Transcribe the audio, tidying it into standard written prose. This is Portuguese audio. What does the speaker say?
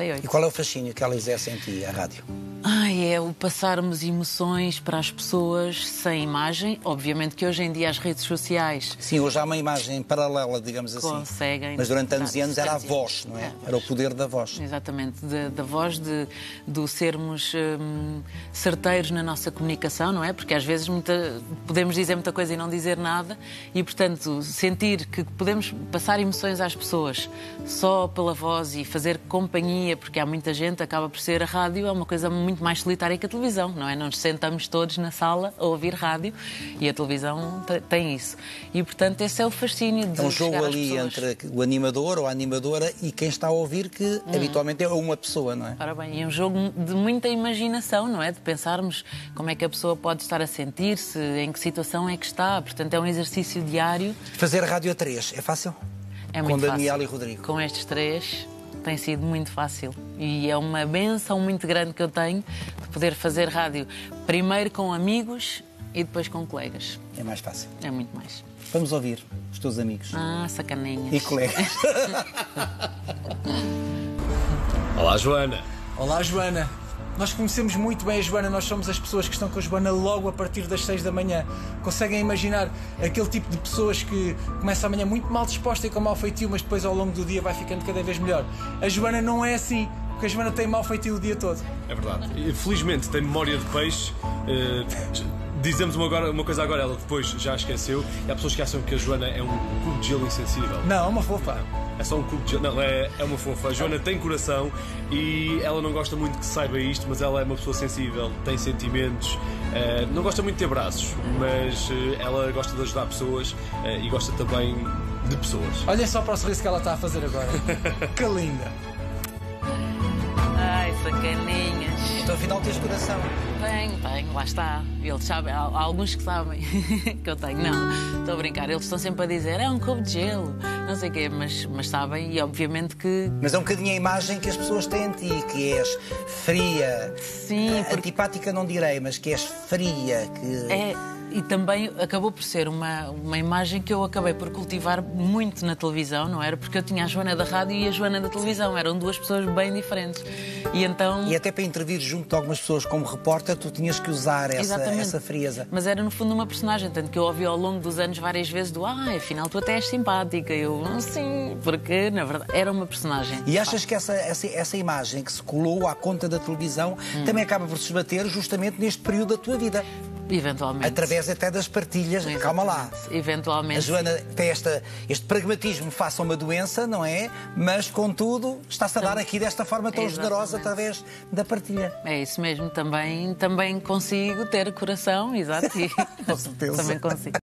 88. E qual é o fascínio que ela exerce em ti, a rádio? É o passarmos emoções para as pessoas sem imagem. Obviamente que hoje em dia as redes sociais... Sim, hoje há uma imagem paralela, digamos assim. Conseguem. Mas durante anos e anos era a voz, não é? Era o poder da voz. Exatamente, da voz, de sermos certeiros na nossa comunicação, não é? Porque às vezes podemos dizer muita coisa e não dizer nada e, portanto, sentir que podemos passar emoções às pessoas só pela voz e fazer companhia, porque há muita gente, acaba por ser a rádio, é uma coisa muito mais solitária que a televisão, não é? Não nos sentamos todos na sala a ouvir rádio e a televisão tem isso. E, portanto, esse é o fascínio de É um jogo chegar às ali pessoas. entre o animador ou a animadora e quem está a ouvir, que habitualmente é uma pessoa, não é? Ora bem, é um jogo de muita imaginação, não é? De pensarmos como é que a pessoa pode estar a sentir-se, em que situação é que está. Portanto, é um exercício diário. Fazer rádio a 3 é fácil? É muito Com Daniel fácil. e Rodrigo. Com estes 3 tem sido muito fácil. E é uma bênção muito grande que eu tenho de poder fazer rádio primeiro com amigos e depois com colegas. É mais fácil. É muito mais. Vamos ouvir os teus amigos. Sacaninhas. E colegas. Olá, Joana. Olá, Joana. Nós conhecemos muito bem a Joana, nós somos as pessoas que estão com a Joana logo a partir das 6 da manhã. Conseguem imaginar aquele tipo de pessoas que começa amanhã muito mal disposta e com mau feitio, mas depois ao longo do dia vai ficando cada vez melhor. A Joana não é assim, porque a Joana tem mau feitio o dia todo. É verdade. Felizmente tem memória de peixe. Dizemos uma coisa agora, ela depois já esqueceu. E há pessoas que acham que a Joana é um cubo de gelo insensível. Não, é uma fofa. É só um cubo de gelo. Não, é uma fofa. A Joana tem coração e ela não gosta muito que se saiba isto, mas ela é uma pessoa sensível, tem sentimentos, não gosta muito de ter braços, mas ela gosta de ajudar pessoas e gosta também de pessoas. Olhem só para o sorriso que ela está a fazer agora. Que linda. Ai, sacaninhas. Então, afinal, tens coração. Tenho, lá está. Eles sabem, há alguns que sabem que eu tenho. Não, estou a brincar. Eles estão sempre a dizer, é um cubo de gelo, não sei o quê, mas sabem e obviamente que... Mas é um bocadinho a imagem que as pessoas têm de ti, que és fria. Sim, porque... Antipática não direi, mas que és fria, que... E também acabou por ser uma imagem que eu acabei por cultivar muito na televisão, não era? Porque eu tinha a Joana da rádio e a Joana da televisão. Eram duas pessoas bem diferentes. E então... E até para intervir junto de algumas pessoas como repórter, tu tinhas que usar essa frieza. Mas era no fundo uma personagem, tanto que eu ouvi ao longo dos anos várias vezes afinal tu até és simpática. Eu, sim, porque na verdade era uma personagem. E achas que essa imagem que se colou à conta da televisão também acaba por se esbater justamente neste período da tua vida? Eventualmente. Através até das partilhas. Exatamente. Calma lá. Eventualmente. A Joana tem este pragmatismo face a uma doença, não é? Mas, contudo, está-se a dar aqui desta forma tão generosa através da partilha. É isso mesmo. Também consigo ter coração, exato. Com certeza. Também consigo.